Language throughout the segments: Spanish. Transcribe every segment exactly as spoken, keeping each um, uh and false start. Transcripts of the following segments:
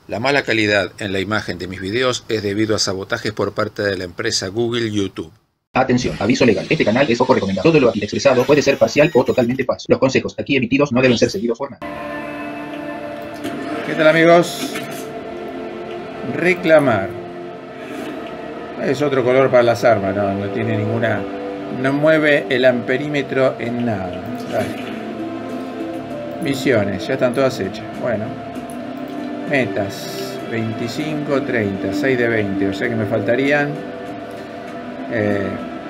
La mala calidad en la imagen de mis videos es debido a sabotajes por parte de la empresa Google YouTube. Atención, aviso legal. Este canal es poco recomendado. Todo lo aquí expresado puede ser parcial o totalmente falso. Los consejos aquí emitidos no deben ser seguidos por nadie. ¿Qué tal, amigos? Reclamar. Es otro color para las armas, no, no tiene ninguna... No mueve el amperímetro en nada. Dale. Misiones, ya están todas hechas. Bueno. Metas. veinticinco, treinta, seis de veinte. O sea que me faltarían... Eh,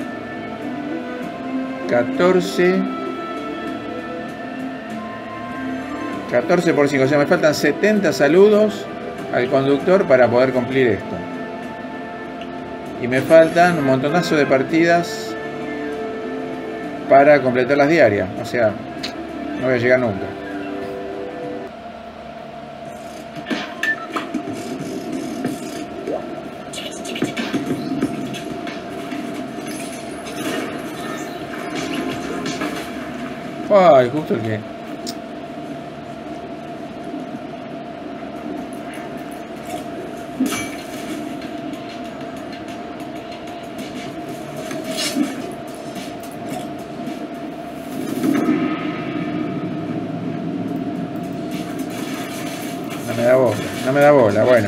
catorce... catorce por cinco. O sea, me faltan setenta saludos al conductor para poder cumplir esto. Y me faltan un montonazo de partidas para completar las diarias. O sea, no voy a llegar nunca. Ay, justo el que... No me da bola, no me da bola, bueno.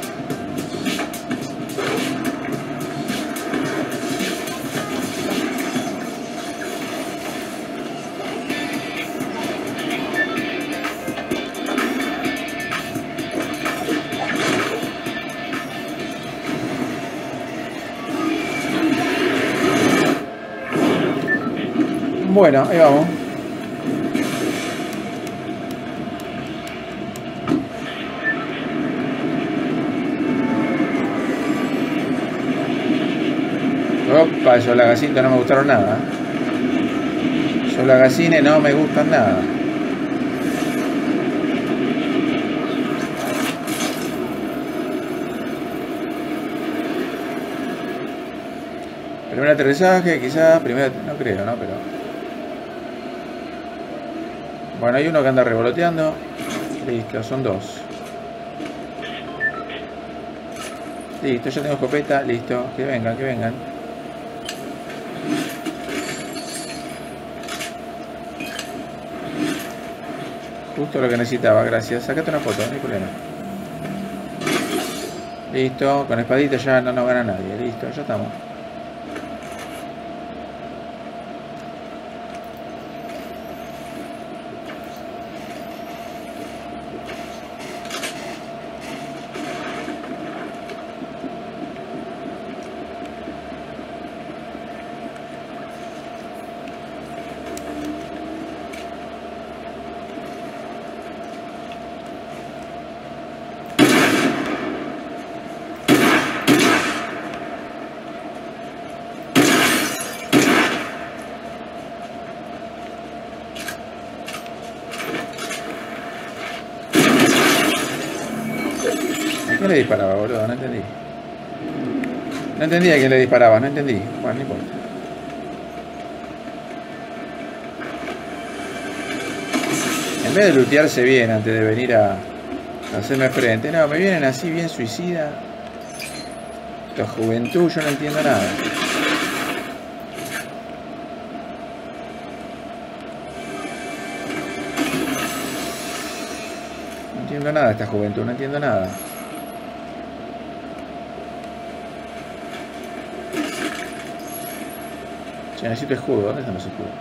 Bueno, ahí vamos. Opa, esos lagacines no me gustaron nada. Esos lagacines no me gustan nada. Primer aterrizaje, quizás. Primer, no creo, ¿no? Pero... Bueno, hay uno que anda revoloteando. Listo, son dos. Listo, ya tengo escopeta. Listo, que vengan, que vengan. Justo lo que necesitaba, gracias. Sacate una foto, no hay problema. Listo, con espadita ya no nos gana nadie. Listo, ya estamos. ¿A quién le disparaba, boludo? No entendí. No entendí a quién le disparaba, no entendí. Bueno, no importa. En vez de lootearse bien antes de venir a, a hacerme frente, no, me vienen así bien suicida. Esta juventud, yo no entiendo nada. No entiendo nada de esta juventud, no entiendo nada. Che, necesito escudo, ¿dónde están los escudos?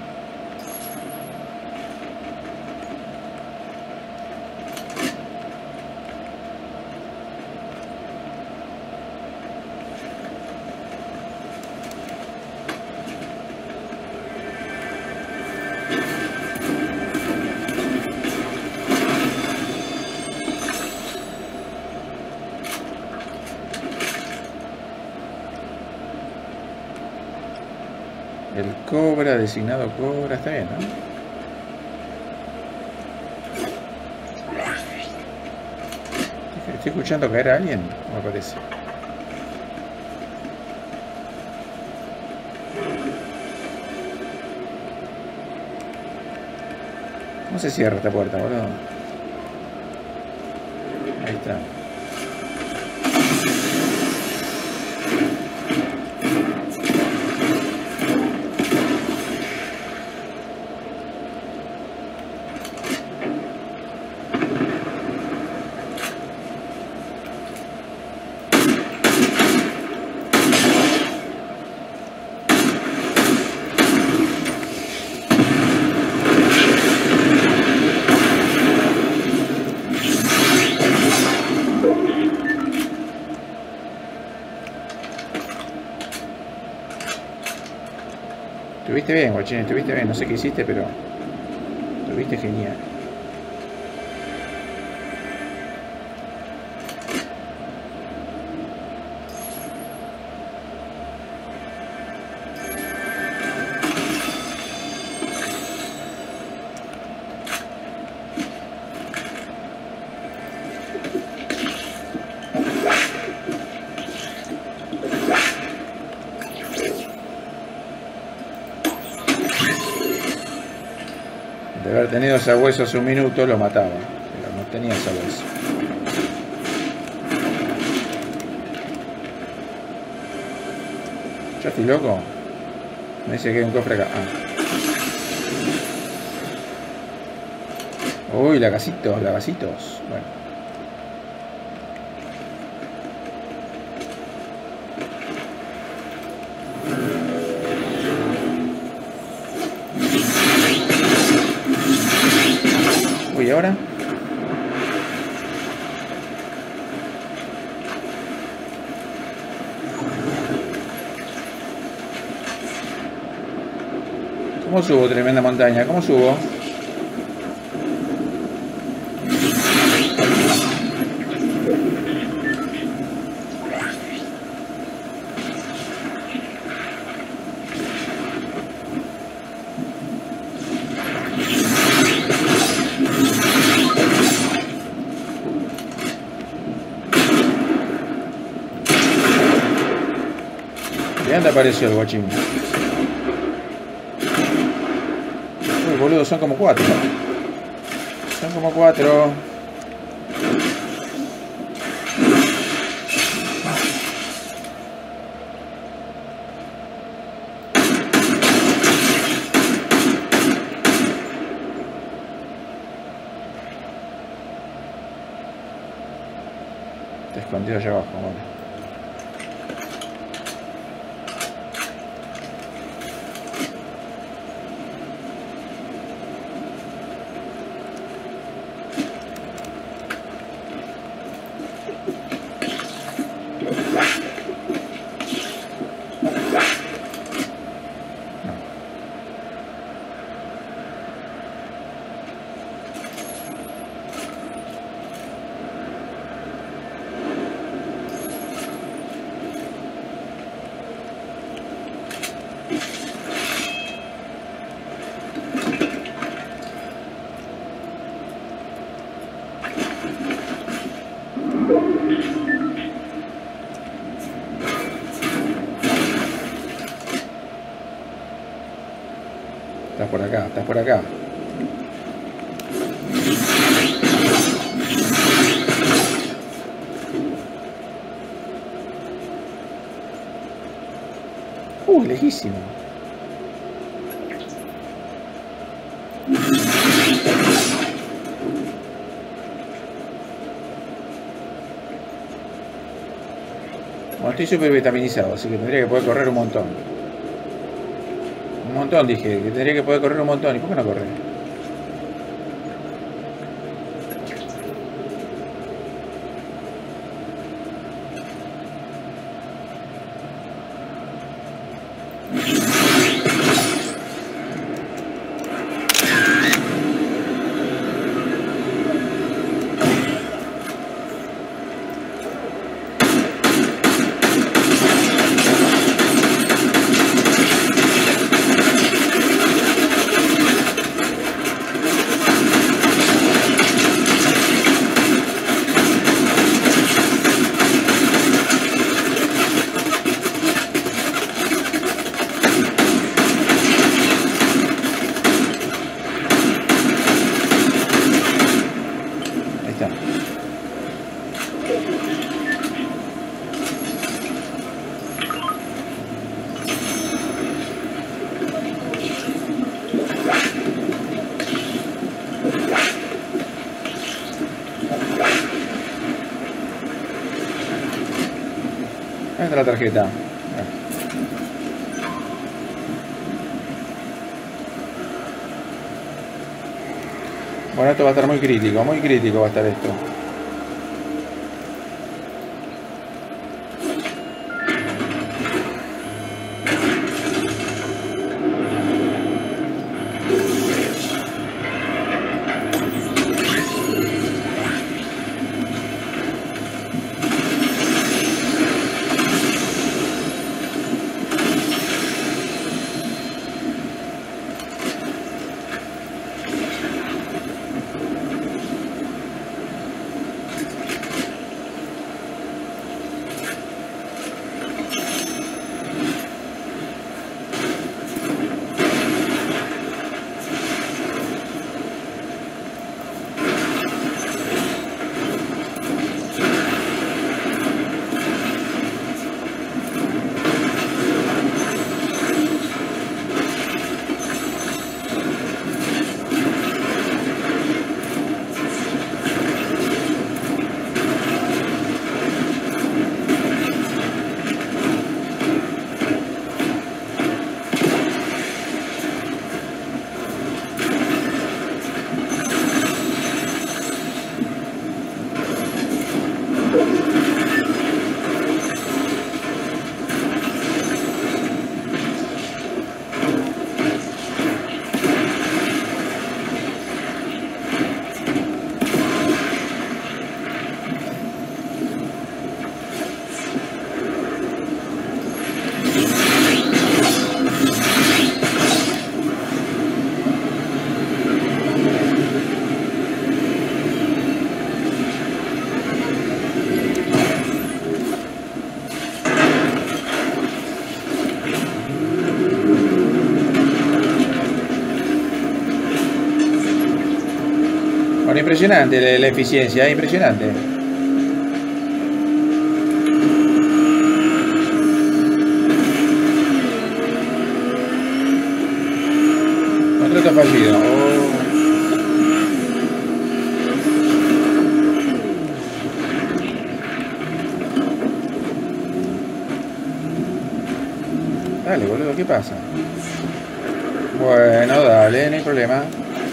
El cobra, designado cobra, está bien, ¿no? ¿Estoy escuchando caer a alguien? Me parece. ¿Cómo se cierra esta puerta, boludo? Ahí está. estuviste bien, guachín, estuviste bien. No sé qué hiciste, pero estuviste genial. De haber tenido sabueso hace un minuto lo mataba, pero no tenía sabueso. ¿Ya estoy loco? Me dice que hay un cofre acá. Ah. Uy, lagacitos, lagacitos. Bueno. ¿Y ahora? ¿Cómo subo tremenda montaña? ¿Cómo subo? ¿De dónde apareció el guachín? Uy, boludo, son como cuatro. Son como cuatro. Está escondido allá abajo, vale. Estás por acá, estás por acá. Uh, lejísimo. Bueno, estoy súper vitaminizado, así que tendría que poder correr un montón. Un montón, dije, que tendría que poder correr un montón. ¿Y por qué no corre? Ahí está la tarjeta. Bueno, esto va a estar muy crítico, muy crítico va a estar esto. Bueno, impresionante la, la eficiencia, impresionante. Contrato fallido. Oh. Dale, boludo, ¿qué pasa? Bueno, dale, no hay problema.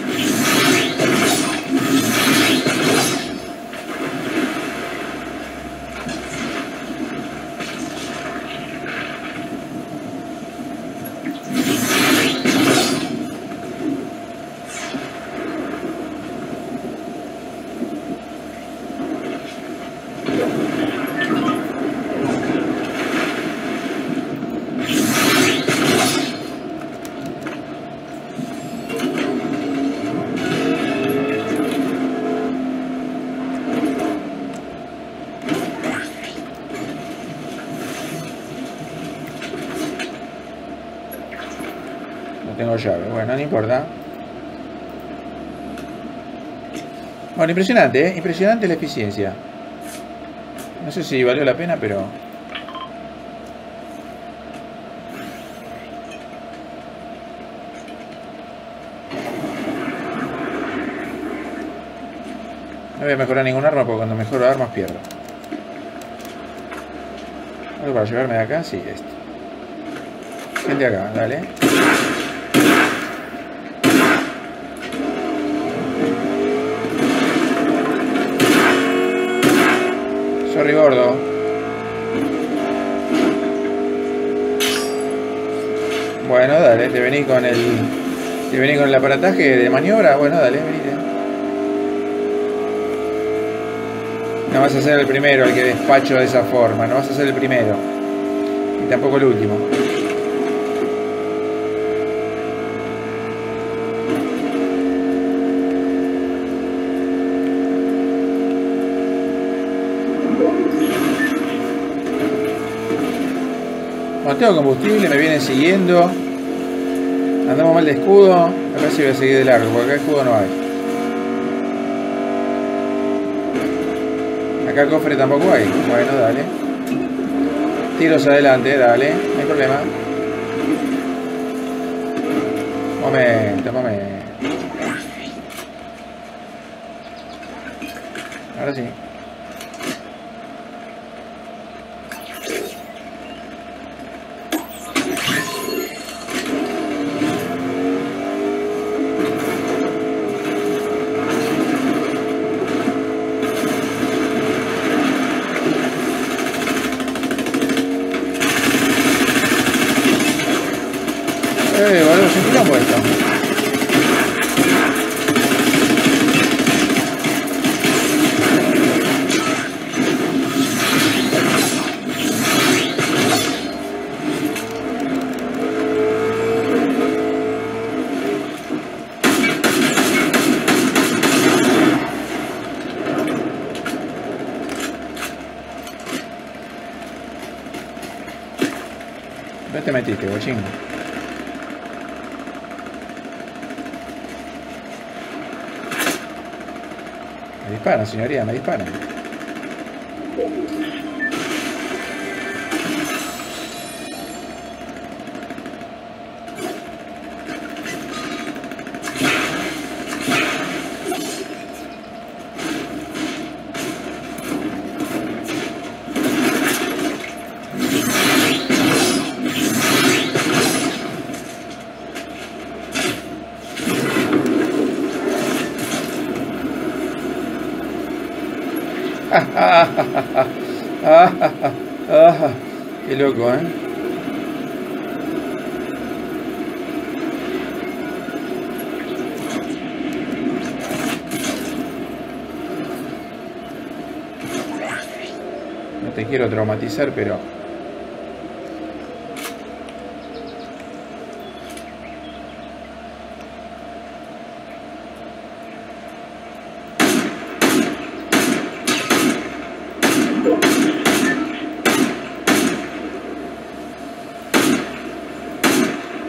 Tengo llave, bueno, no importa. Bueno, impresionante, ¿eh? Impresionante la eficiencia. No sé si valió la pena, pero... no voy a mejorar ningún arma porque cuando mejoro armas pierdo. Algo para llevarme de acá, sí, esto. Gente acá, dale. Sorry, gordo. Bueno, dale, te venís con el... Te venís con el aparataje de maniobra. Bueno, dale, venite. No vas a ser el primero al que despacho de esa forma. No vas a ser el primero. Y tampoco el último. No tengo combustible, me vienen siguiendo. Andamos mal de escudo. A ver si voy a seguir de largo, porque acá escudo no hay. Acá cofre tampoco hay. Bueno, dale. Tiros adelante, dale. No hay problema. Momento, momento. Ahora sí. Eh, boludo, se tira puesto. ¿Dónde te metiste, bochín? Me disparan, señoría, me disparan. Ah, ah, ah, ah, ah, ah, ah, qué loco, ¿eh? No te quiero traumatizar, pero...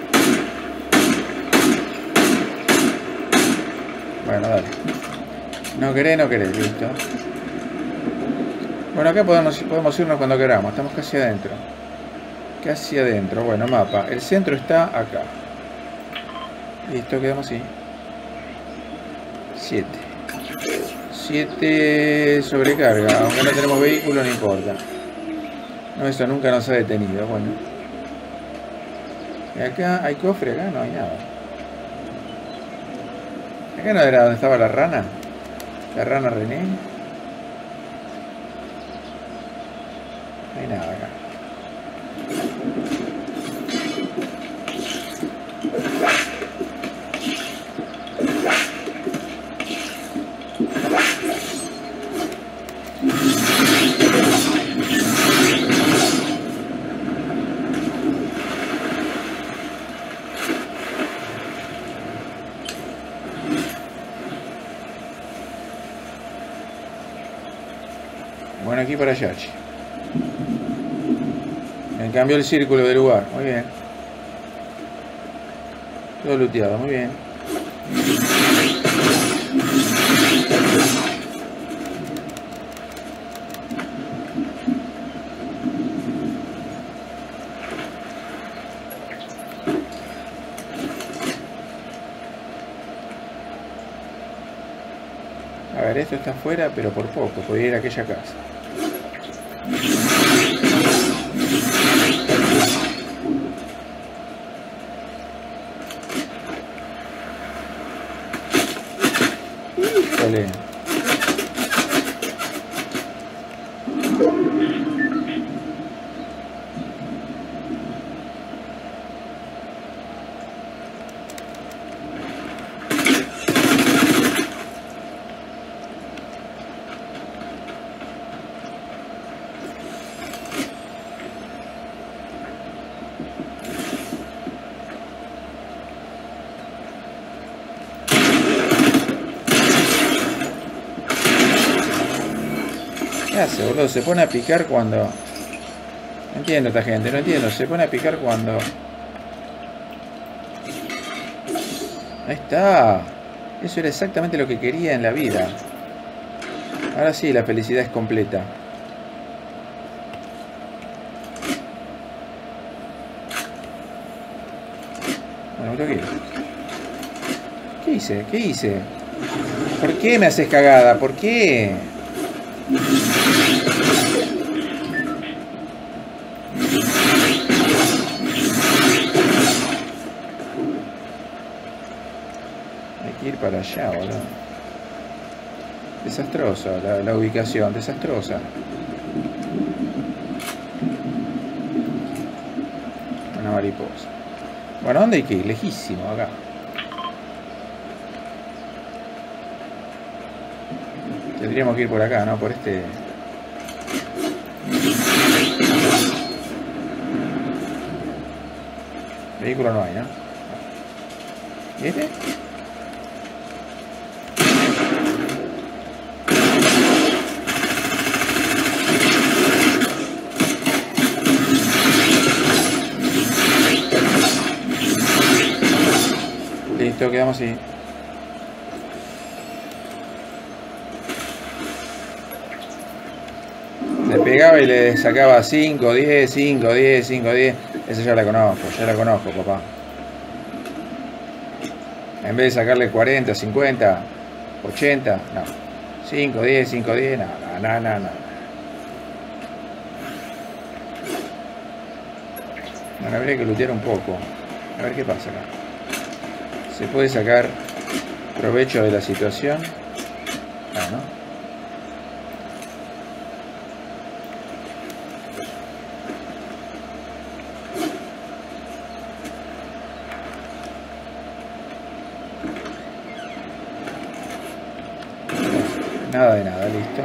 Bueno, dale. No querés, no querés, listo. Bueno, acá podemos, podemos irnos cuando queramos. Estamos casi adentro. Casi adentro. Bueno, mapa. El centro está acá. Listo, quedamos así. siete. siete sobrecarga. Aunque no tenemos vehículo, no importa. No, eso nunca nos ha detenido. Bueno. Y acá hay cofre. Acá no hay nada. Acá no era donde estaba la rana. La rana René. No hay nada acá. Bueno, aquí para allá. Me cambió el círculo de lugar. Muy bien. Todo looteado. Muy bien. A ver, esto está afuera, pero por poco. Podría ir a aquella casa. Híjole. ¿Qué hace, boludo? Se pone a picar cuando... No entiendo esta gente, no entiendo. Se pone a picar cuando... Ahí está. Eso era exactamente lo que quería en la vida. Ahora sí, la felicidad es completa. Bueno, me tengo que ir. ¿Qué hice? ¿Qué hice? ¿Por qué me haces cagada? ¿Por qué? Hay que ir para allá, boludo. Desastrosa la, la ubicación, desastrosa. Una mariposa. Bueno, ¿dónde hay que ir? Lejísimo, acá. Tendríamos que ir por acá, ¿no? Por este... Vehículo no hay, ¿no? ¿Y este? Listo, quedamos así. Le pegaba y le sacaba cinco, diez, cinco, diez, cinco, diez. Esa ya la conozco, ya la conozco, papá. En vez de sacarle cuarenta, cincuenta, ochenta, no. cinco, diez, cinco, diez, no, no, no, no. Bueno, habría que lootear un poco. A ver qué pasa acá. Se puede sacar provecho de la situación. Ah, ¿no? Nada de nada, listo.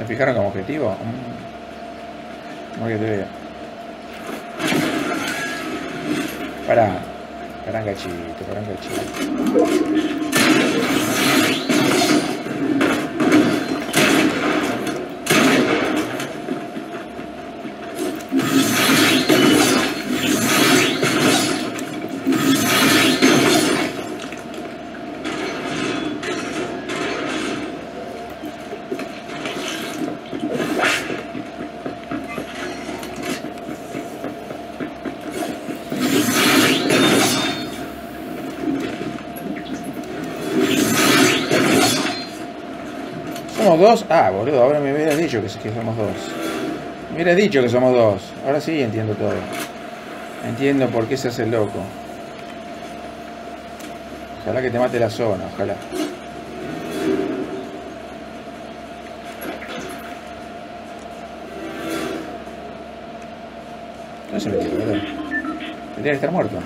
fijaron como objetivo? Como que te veo. Pará. Pará un cachito, pará un cachito. ¿Somos dos? Ah, boludo, ahora me hubieras dicho que, que somos dos. Me hubieras dicho que somos dos. Ahora sí entiendo todo. Entiendo por qué se hace el loco. Ojalá que te mate la zona, ojalá. No se metió, boludo. Tendría que estar muerto.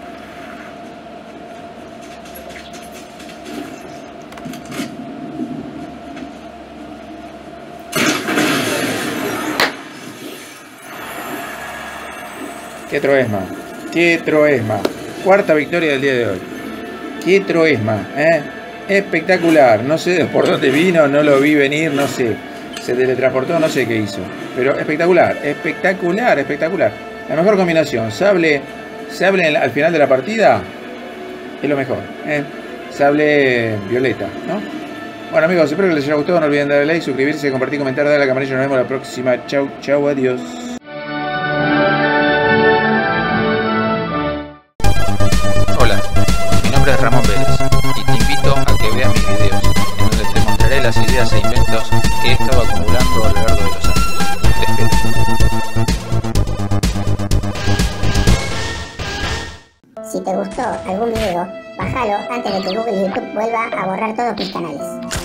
Qué troesma, qué troesma. Cuarta victoria del día de hoy. Qué troesma, ¿eh? Espectacular. No sé por dónde vino, no lo vi venir, no sé. Se teletransportó, no sé qué hizo. Pero espectacular, espectacular, espectacular. La mejor combinación. Sable, sable al final de la partida es lo mejor, ¿eh? Sable violeta, ¿no? Bueno, amigos, espero que les haya gustado. No olviden darle like, suscribirse, compartir, comentar, darle a la campanilla. Nos vemos la próxima. Chau, chau, adiós. Ramón Vélez y te invito a que veas mis videos en donde te mostraré las ideas e inventos que he estado acumulando a lo largo de los años. Te espero. Si te gustó algún video, bájalo antes de que Google y YouTube vuelva a borrar todos tus canales.